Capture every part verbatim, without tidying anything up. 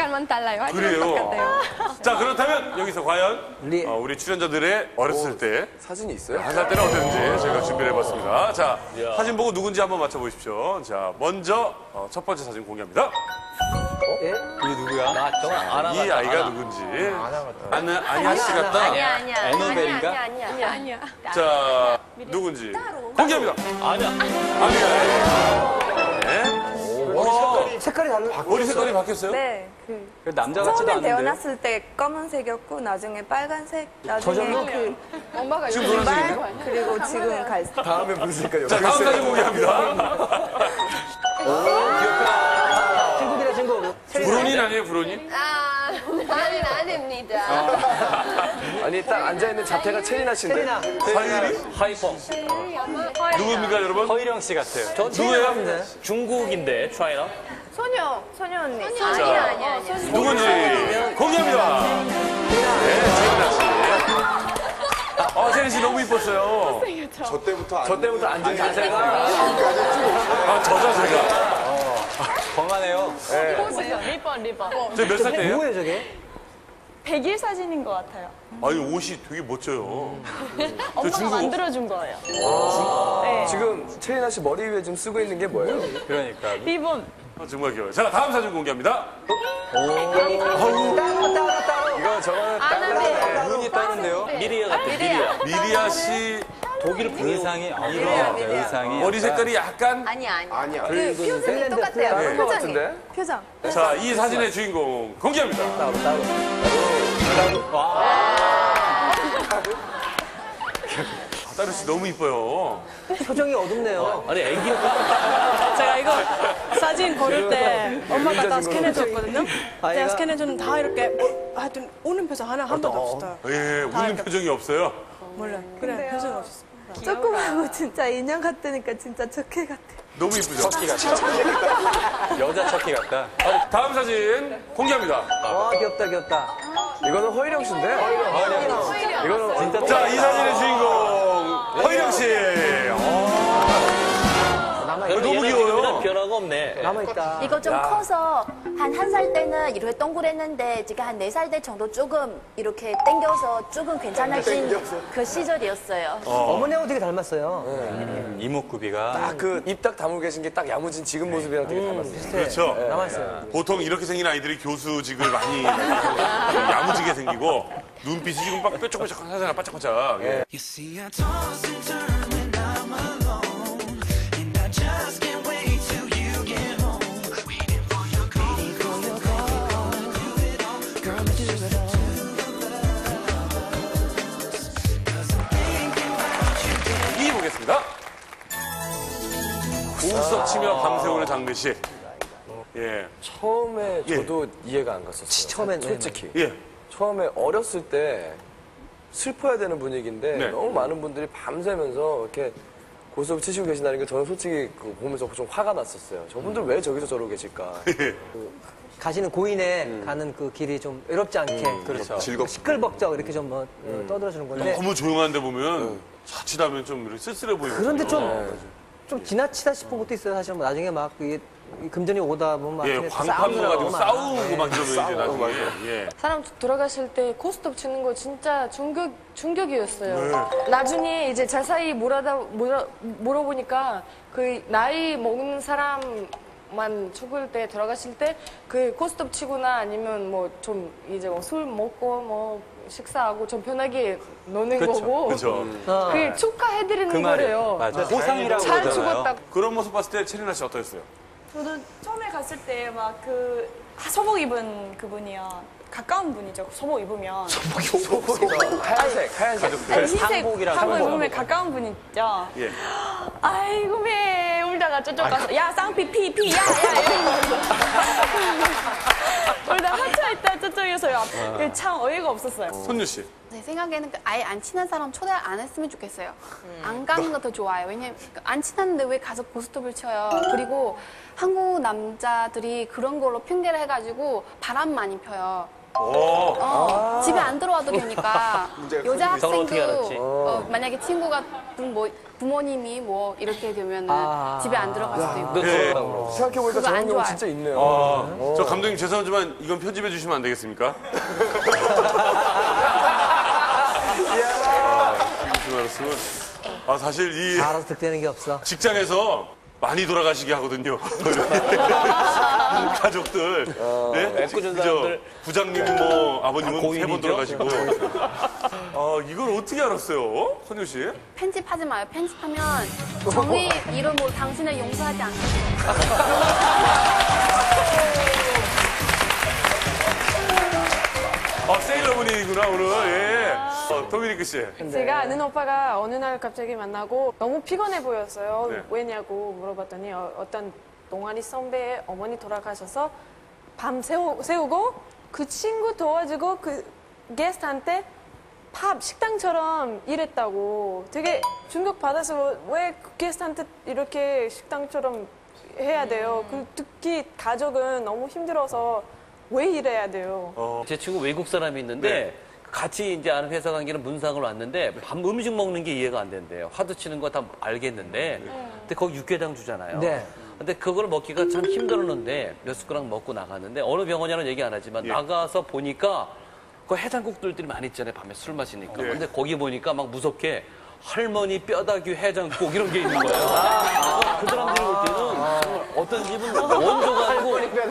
약간만 달라요. 하지만 그래요. 똑같아요. 자, 그렇다면 여기서 과연 리- 어, 우리 출연자들의 어렸을 때, 사진이 있어요? 한 살 때는 어땠는지 저희가 준비를 해봤습니다. 자, 사진 보고 누군지 한번 맞춰보십시오. 자, 먼저 어, 첫 번째 사진 공개합니다. 예? 이게 누구야? 나죠? 아나 이 아이가 누군지. 아나, 아니아 씨 같다? 아니야, 아니야. 에너벨인가? 아니야, 아니야, 아니야. 아니야. 자, 누군지 공개합니다. 아니야. 아미아. 네. 색깔이 달라. 머리 색깔이 바뀌었어요? 네, 그 그 남자 같지도 처음에 않은데. 태어났을 때 검은색이었고 나중에 빨간색, 나중에 저절로? 그 엄마가 지금 요즘 노란색인데? 빨, 그리고 지금 갈색. 다음에 무슨 색깔이요? 자, 다음 사진 공개합니다. 친구들의 친구. 브로닌 아니에요, 브로닌? 아, 나는 아닙니다. 아니 딱 앉아있는 자태가 체리나 씨인데. 체리나. 사유리? 하이퍼. 누굽니까, 여러분? 허일영 씨 같아요. 저 누구예요? 중국인데, 차이나? 소녀, 소녀 언니. 아니야, 아니야, 아니야. 누군지 공개합니다. 네, 재민아 씨. 아, 재민 씨 너무 이뻤어요. 저 때부터 저 때부터 앉은 자세가 아, 저 자세가. 건강해요. 리본, 리본. 저몇 살 때예요? 누구예요, 저게? 백 일 사진인 것 같아요. 아니, 옷이 되게 멋져요. 엄마가 중국- 만들어준 거예요. 지금 체리나 씨 머리 위에 지금 쓰고 있는 게 뭐예요? 그러니까. 리본. 아, 정말 귀여워요. 자, 다음 사진 공개합니다. 따로, 따로, 따로. 이거 저거는 아나벨. 눈이 따는데요? 미리아 같아, 미리아. 미리아 씨 독일 의상이, 아, 이거 의상이. 머리 색깔이 약간. 아니야, 아니야. 아니야. 그 표정이 핀란드, 똑같아요. 핀란드. 다른 거 표정이. 같은데? 표정. 자, 이 사진의 주인공 공개합니다. 따로, 따로. 따르 씨 너무 이뻐요. 표정이 어둡네요. 아니, 애기. 제가 이거 사진 고를 때 엄마가 다 스캔해줬거든요. 아이가- 제가 스캔해주는 다 이렇게 어, 하여튼 우는 표정 하나 한 번도 없었어요. 예, 웃는 표정이 없어요. 몰라요. 그래, 표정 없었어. 조그맣고 진짜 인형 같으니까 진짜 척해 같아. 너무 이쁘죠? 척키 같다. 여자 척키 같다. 아, 다음 사진 공개합니다. 와, 귀엽다, 귀엽다. 이거는 허일영 씨인데? 이거는 진짜 자, 이 사진의 주인공 허일영 씨. 남아있다. 너무 귀여워요. 변화가 없네. 남아있다. 이거 좀 커서 한 한 살 때는 이렇게 동그랬는데 지금 한 네 살 때 정도 조금 이렇게 당겨서 조금 괜찮아진 그 시절이었어요. 어머니하고 되게 닮았어요. 음, 이목구비가. 딱 그 입 딱 다물고 계신 게 딱 야무진 지금 모습이랑 되게 닮았어요. 그렇죠. 남았어요. 보통 이렇게 생긴 아이들이 교수직을 많이 야무지게 생기고 눈빛이 지금 막 뾰족뾰족하잖아, 바짝바짝. 예. You see, I toss and turn when I'm alone, and I just can't wait till you get home. Waiting for your call, waiting for your call. Do it all, girl, do it all. 'Cause I'm thinking about you. 이 보겠습니다. 우석 치며 밤새우는 장례식. 예. 처음에 예. 저도 이해가 안 갔었어요. 처음엔 솔직히. 예. 처음에 어렸을 때 슬퍼야 되는 분위기인데 네. 너무 많은 분들이 밤새면서 이렇게 고스톱 치시고 계신다는 게 저는 솔직히 그거 보면서 좀 화가 났었어요. 저분들 왜 저기서 저러고 계실까? 가시는 고인에 가는 그 길이 좀 외롭지 않게. 그렇죠. 즐겁. 시끌벅적 이렇게 좀 뭐, 어, 떠들어주는 건데. 너무 조용한데 보면 자칫하면 좀 이렇게 쓸쓸해 보이고. 그런데 좀, 좀 지나치다 싶은 것도 있어요. 사실 뭐 나중에 막 이게 금전이 오다 보면 막 예, 이렇게 광판 싸우고 나가지고 막. 싸우고 예. 막 이러면 이제 나중에. 예. 사람 돌아가실 때 고스톱 치는 거 진짜 충격, 충격이었어요. 나중에 이제 자세히 물어다, 물어, 물어보니까 그 나이 먹는 사람만 죽을 때 돌아가실 때 그 고스톱 치거나 아니면 뭐 좀 이제 뭐 술 먹고 뭐 식사하고 좀 편하게 노는 거고. 그렇죠. 그 축하해드리는 그 말이에요. 거래요. 맞아. 보상이라고 잘 그러잖아요. 죽었다. 그런 모습 봤을 때 체리나 씨 어떠셨어요? 저도 처음에 갔을 때 막 그 소복 입은 그분이요. 가까운 분이죠. 소복 입으면. 하얀색, 하얀색. 아니, 흰색 상복이라고 하고 하고. 입으면 가까운 분 있죠. 예. 아이고 매 울다가 저쪽 가서 야 쌍피 피 피 야 야 이러면서 울다가 한참 있다 저쪽에서 야, 참 어이가 없었어요. 손유 씨. 제 생각에는 그 아예 안 친한 사람 초대 안 했으면 좋겠어요. 안 가는 것도 좋아요. 왜냐면 안 친한데 왜 가서 고스톱을 쳐요. 그리고 한국 남자들이 그런 걸로 핑계를 해가지고 바람 많이 펴요. 어, 집에 안 들어와도 되니까 여자 저걸 어떻게 학생도 알았지? 어, 만약에 친구가 뭐 부모님이 뭐 이렇게 되면은 아. 집에 안 들어갈 수도 있고. 네. 생각해보니까 그거 안 저런 경우 좋아요. 진짜 있네요. 아, 저 감독님 죄송하지만 이건 편집해 주시면 안 되겠습니까? 알았으면 아 사실 이 알아서 득되는 게 없어. 직장에서 많이 돌아가시게 하거든요. 가족들. 네? 애꿎은 그죠? 사람들. 부장님 뭐 아버님은 세 번 고인이죠? 돌아가시고. 아 이걸 어떻게 알았어요, 선유 씨? 편집하지 마요. 편집하면 정의 이름으로 당신을 용서하지 않겠어요. 아 세일러문이구나 오늘. 예. 어, 도미니크 씨. 제가 아는 오빠가 어느 날 갑자기 만나고 너무 피곤해 보였어요. 네. 왜냐고 물어봤더니 어, 어떤 동아리 선배의 어머니 돌아가셔서 밤 세우, 세우고 그 친구 도와주고 그 게스트한테 팝 식당처럼 일했다고 되게 충격받아서 왜 그 게스트한테 이렇게 식당처럼 해야 돼요. 그 특히 가족은 너무 힘들어서 왜 이래야 돼요? 제 친구 외국 사람이 있는데 네. 같이 이제 아는 회사 관계는 문상을 왔는데 밤 음식 먹는 게 이해가 안 된대요. 화두 치는 거 다 알겠는데 근데 거기 육개장 주잖아요. 네. 근데 그걸 먹기가 참 힘들었는데 몇 숟가락 먹고 나갔는데 어느 병원이라는 얘기 안 하지만 예. 나가서 보니까 그 해장국들이 많이 있잖아요. 밤에 술 마시니까. 예. 근데 거기 보니까 막 무섭게 할머니 뼈다귀 해장국 이런 게 있는 거예요. 아, 그 사람들이 볼 때는 정말 어떤 집은 원조가 아니고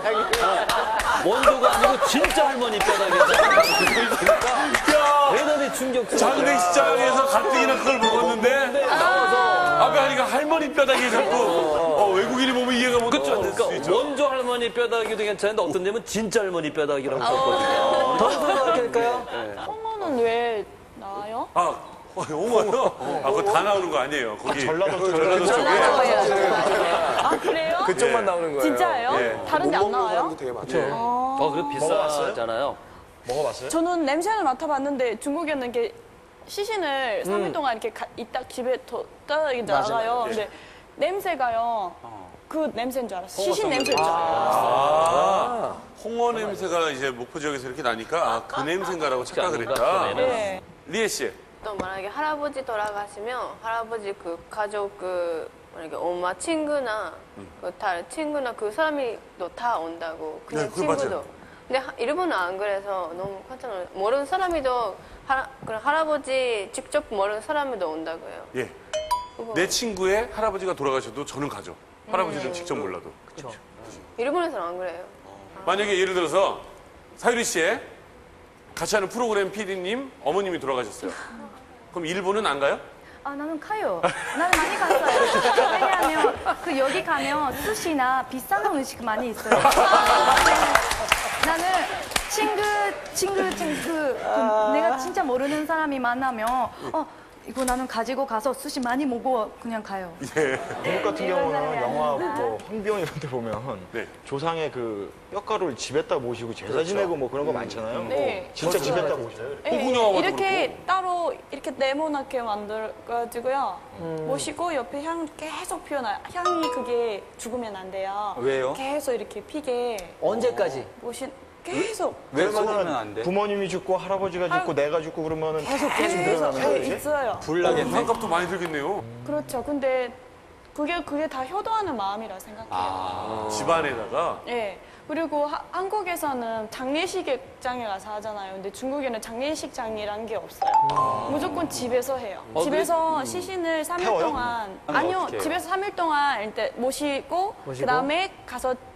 원조가 아니고 진짜 할머니 뼈다귀 해장국. 대단히 충격. 장례식장에서 가뜩이나 그걸 먹었는데 앞에 하니까 할머니 뼈다귀 자꾸 어, 외국인이 보면 이해가 못 그렇죠. 될 수 그러니까 있죠. 원조 할머니 뼈다귀도 괜찮은데 어떤 데면 진짜 할머니 뼈다귀라고 썼거든요. 더 설명할 테니까요. 홍어는 왜 나와요? 아, 어, 홍어요? 아, 그거 다 나오는 거 아니에요. 거기 전라도, 전라도 쪽에. 아 그래요? 그쪽만 나오는 거예요. 진짜예요? 예. 다른 데 안 나와요? 되게 많죠. 어, 그래 비싸잖아요. 저는 냄새를 맡아봤는데 중국에는 이렇게 시신을 삼 일 동안 이렇게 가, 이따 집에 뒀다 이렇게 나가요. 근데 냄새가요. 그 냄새인 줄 알았어요. 시신 냄새인 줄 알았어요. 아, 홍어 냄새가 이제 목포 지역에서 이렇게 나니까 아, 그 냄새인가라고 착각을 했다. 네. 리에 씨. 또 만약에 할아버지 돌아가시면 할아버지 그 가족 그 만약에 엄마 친구나 그 다른 친구나 그 사람이 또 다 온다고 그냥 네, 그거 친구도. 맞아요. 근데 하- 일본은 안 그래서 너무 깜짝 놀랐어요. 모르는 사람이도 할 그런 할아버지 직접 모르는 사람이도 온다고요. 예. 내 친구의 할아버지가 돌아가셔도 저는 가죠. 할아버지는 음. 직접 몰라도. 일본에서는 안 그래요. 만약에 예를 들어서 사유리 씨의 같이 하는 프로그램 피디님 어머님이 돌아가셨어요. 그럼 일본은 안 가요? 아, 나는 가요. 나는 많이 갔어요. 왜냐하면 그 여기 가면 스시나 비싼 음식 많이 있어요. 나는 친구, 친구, 친구, 그 내가 진짜 모르는 사람이 만나면 어, 이거 나는 가지고 가서 스시 많이 먹고 그냥 가요. 미국 같은 경우는 영화 뭐 황비용 이런 데 보면 네. 조상의 그 뼈가루를 집에다 모시고 제사 지내고 뭐 그런 거 많잖아요. 네. 진짜 집에다 모셔요. 네, 영화도 이렇게 그렇고. 따로 이렇게 네모나게 만들어가지고요. 모시고 옆에 향 계속 피워놔요. 향이 그게 죽으면 안 돼요. 왜요? 계속 이렇게 피게 언제까지? 모신 계속 왜 쏘면 그러면은 안 돼? 부모님이 죽고 할아버지가 죽고 내가 죽고 그러면은 계속 계속 계속 늘어나는 거지. 있어요. 불나겠네. 한값도 많이 들겠네요. 그렇죠. 근데 그게 그게 다 효도하는 마음이라 생각해요. 집안에다가 예. 그리고 하- 한국에서는 장례식장에 가서 하잖아요. 근데 중국에는 장례식장이라는 게 없어요. 무조건 집에서 해요. 어, 집에서 시신을 삼 일 태워요? 동안 아니, 아니요. 어떻게 해요? 집에서 삼 일 동안 일단 모시고, 그다음에 가서